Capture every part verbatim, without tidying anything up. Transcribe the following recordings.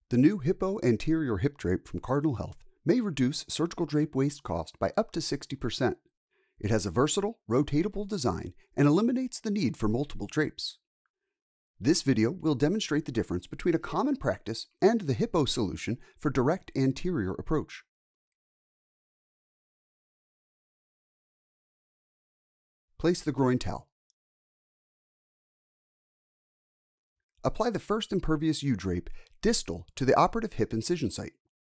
The new Hippo Anterior Hip Drape from Cardinal Health may reduce surgical drape waste cost by up to sixty percent. It has a versatile, rotatable design and eliminates the need for multiple drapes. This video will demonstrate the difference between a common practice and the Hippo solution for direct anterior approach. Place the groin towel. Apply the first impervious U-drape distal to the operative hip incision site.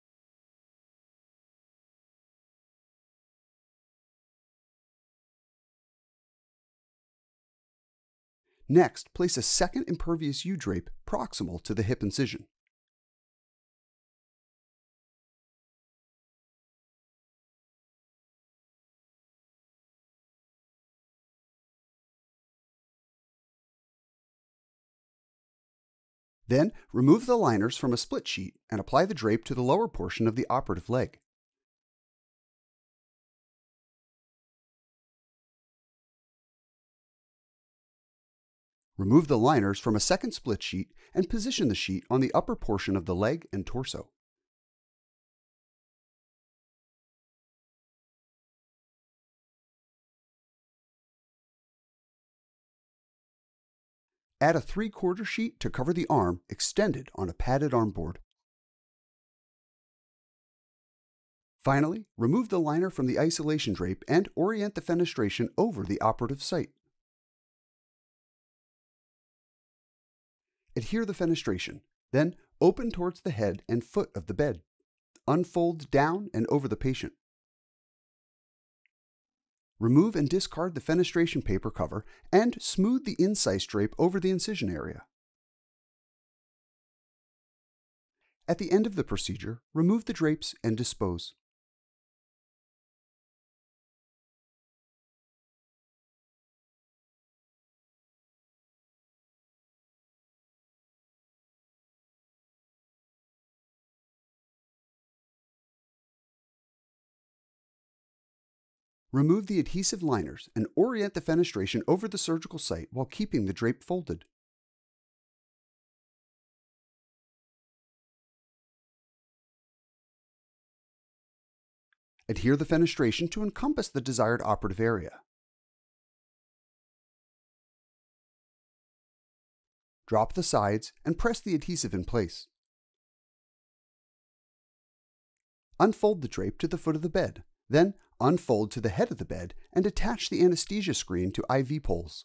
Next, place a second impervious U-drape proximal to the hip incision. Then, remove the liners from a split sheet and apply the drape to the lower portion of the operative leg. Remove the liners from a second split sheet and position the sheet on the upper portion of the leg and torso. Add a three-quarter sheet to cover the arm extended on a padded arm board. Finally, remove the liner from the isolation drape and orient the fenestration over the operative site. Adhere the fenestration, then open towards the head and foot of the bed. Unfold down and over the patient. Remove and discard the fenestration paper cover and smooth the incise drape over the incision area. At the end of the procedure, remove the drapes and dispose. Remove the adhesive liners and orient the fenestration over the surgical site while keeping the drape folded. Adhere the fenestration to encompass the desired operative area. Drop the sides and press the adhesive in place. Unfold the drape to the foot of the bed, then unfold to the head of the bed and attach the anesthesia screen to I V poles.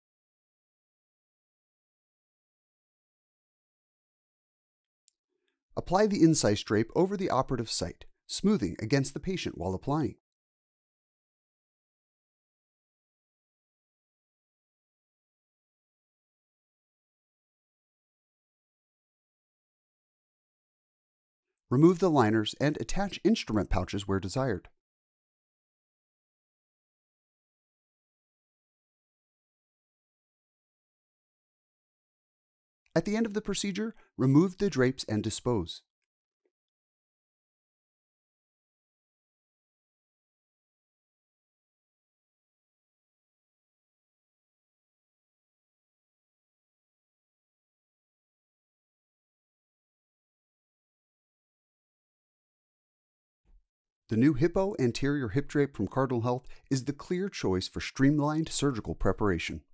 Apply the incise drape over the operative site, smoothing against the patient while applying. Remove the liners and attach instrument pouches where desired. At the end of the procedure, remove the drapes and dispose. The new Hippo Anterior Hip Drape from Cardinal Health is the clear choice for streamlined surgical preparation.